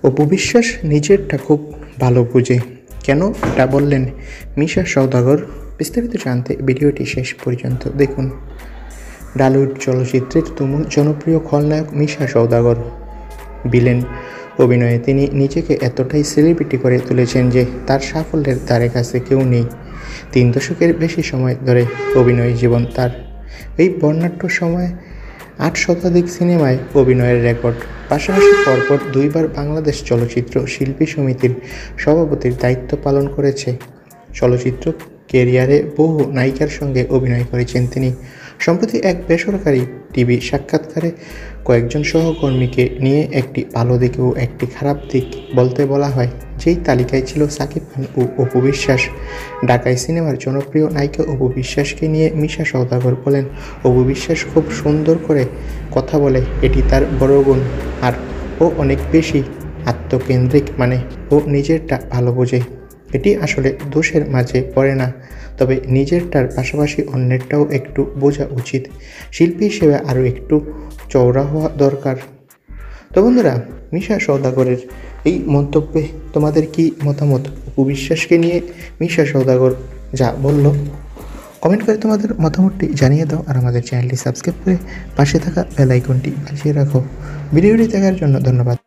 অপু বিশ্বাস নিজেরটা খুব ভালো বুঝে, কেন এটা বললেন মিশা সওদাগর? বিস্তারিত জানতে ভিডিওটি শেষ পর্যন্ত দেখুন। ডালিউড চলচ্চিত্রের তুমুল জনপ্রিয় খলনায়ক মিশা সওদাগর ভিলেন অভিনয়ে তিনি নিজেকে এতটাই সেলিব্রিটি করে তুলেছেন যে তার সাফল্যের ধারে কাছে কেউ নেই। 3 দশকের বেশি সময় ধরে অভিনয় জীবন তার। এই বর্ণাঢ্য সময়ে 8 শতাধিক সিনেমায় অভিনয়ের রেকর্ড, পাশাপাশি পরপর 2বার বাংলাদেশ চলচ্চিত্র শিল্পী সমিতির সভাপতির দায়িত্ব পালন করেছে। চলচ্চিত্র ক্যারিয়ারে বহু নায়িকার সঙ্গে অভিনয় করেছেন তিনি। সম্প্রতি এক বেসরকারি টিভি সাক্ষাৎকারে কয়েকজন সহকর্মীকে নিয়ে একটি ভালো দিক ও একটি খারাপ দিক বলতে বলা হয়, যেই তালিকায় ছিল সাকিব খান ও অপু বিশ্বাস। ঢাকাই সিনেমার জনপ্রিয় নায়িকা অপু বিশ্বাসকে নিয়ে মিশা সওদাগর বলেন, অপু বিশ্বাস খুব সুন্দর করে কথা বলে, এটি তার বড় গুণ। আর ও অনেক বেশি আত্মকেন্দ্রিক, মানে ও নিজেরটা ভালো বোঝে। এটি আসলে দোষের মাঝে পড়ে না, তবে নিজেরটার পাশাপাশি অন্যেরটাও একটু বোঝা উচিত। শিল্পী হিসেবে আরও একটু চওড়া হওয়া দরকার। তো বন্ধুরা, মিশা সওদাগরের এই মন্তব্যে তোমাদের কি মতামত? অপু বিশ্বাসকে নিয়ে মিশা সওদাগর যা বলল, কমেন্ট করে তোমাদের মতামতটি জানিয়ে দাও। আর আমাদের চ্যানেলটি সাবস্ক্রাইব করে পাশে থাকা বেল আইকনটি বাজিয়ে রাখো। ভিডিওটি দেখার জন্য ধন্যবাদ।